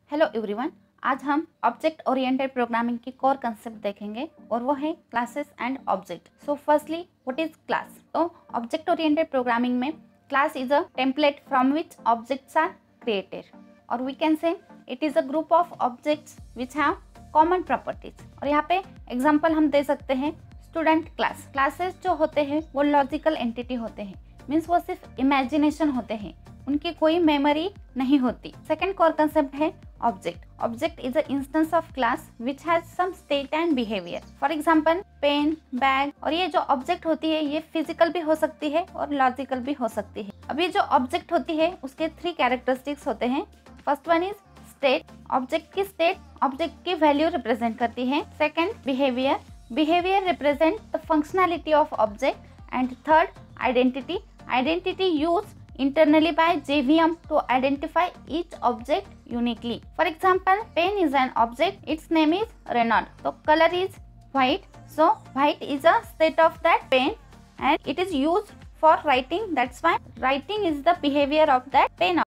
Hello everyone, आज हम object oriented programming की कोर कंसेप्ट देखेंगे और वो है classes and object. So firstly what is class? तो ऑब्जेक्ट ओरिएंटेड प्रोग्रामिंग में class is a template from which objects are created, और we can say it is a group of objects which have common properties. और यहाँ पे example हम दे सकते हैं student class. Classes जो होते हैं वो लॉजिकल एंटिटी होते हैं, मीन्स वो सिर्फ इमेजिनेशन होते हैं, उनकी कोई मेमोरी नहीं होती। सेकेंड कोर कंसेप्ट है object. Object is a instance of class which has some state and behaviour. For example pen, bag. और ये जो ऑब्जेक्ट होती है ये फिजिकल भी हो सकती है और लॉजिकल भी हो सकती है। अब ये जो ऑब्जेक्ट होती है उसके 3 कैरेक्टरिस्टिक्स होते हैं। First one is state. Object की स्टेट ऑब्जेक्ट की वैल्यू रिप्रेजेंट करती है। Second behaviour. Behaviour represent the functionality of object. And third identity. Identity use internally by JVM to identify each object uniquely. For example, pen is an object. Its name is Renault. So color is white. So white is a state of that pen, and it is used for writing. That's why writing is the behavior of that pen.